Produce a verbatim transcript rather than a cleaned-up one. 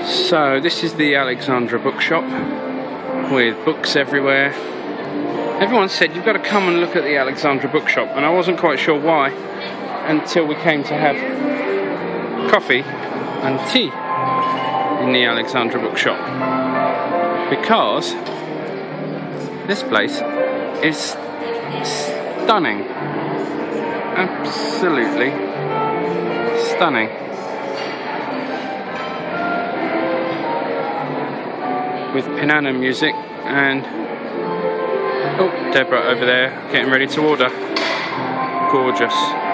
So this is the Alexandra bookshop with books everywhere. Everyone said you've got to come and look at the Alexandra bookshop, and I wasn't quite sure why until we came to have coffee and tea in the Alexandra bookshop, because this place is stunning, absolutely stunning. With piano music and oh, Deborah over there getting ready to order. Gorgeous.